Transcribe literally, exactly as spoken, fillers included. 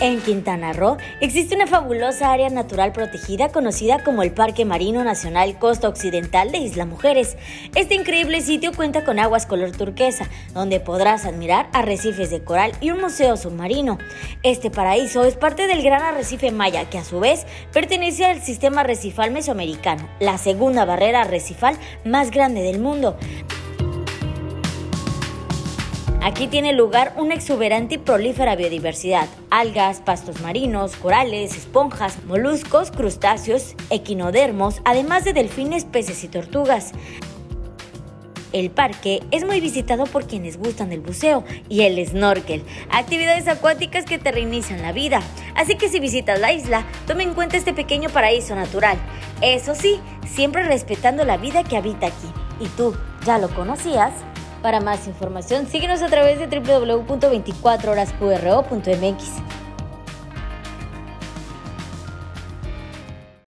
En Quintana Roo existe una fabulosa área natural protegida conocida como el Parque Marino Nacional Costa Occidental de Isla Mujeres. Este increíble sitio cuenta con aguas color turquesa, donde podrás admirar arrecifes de coral y un museo submarino. Este paraíso es parte del Gran Arrecife Maya, que a su vez pertenece al sistema arrecifal mesoamericano, la segunda barrera arrecifal más grande del mundo. Aquí tiene lugar una exuberante y prolífera biodiversidad: algas, pastos marinos, corales, esponjas, moluscos, crustáceos, equinodermos, además de delfines, peces y tortugas. El parque es muy visitado por quienes gustan del buceo y el snorkel, actividades acuáticas que te reinician la vida. Así que si visitas la isla, toma en cuenta este pequeño paraíso natural. Eso sí, siempre respetando la vida que habita aquí. ¿Y tú, ya lo conocías? Para más información, síguenos a través de doble u doble u doble u punto veinticuatro horas q r o punto m x.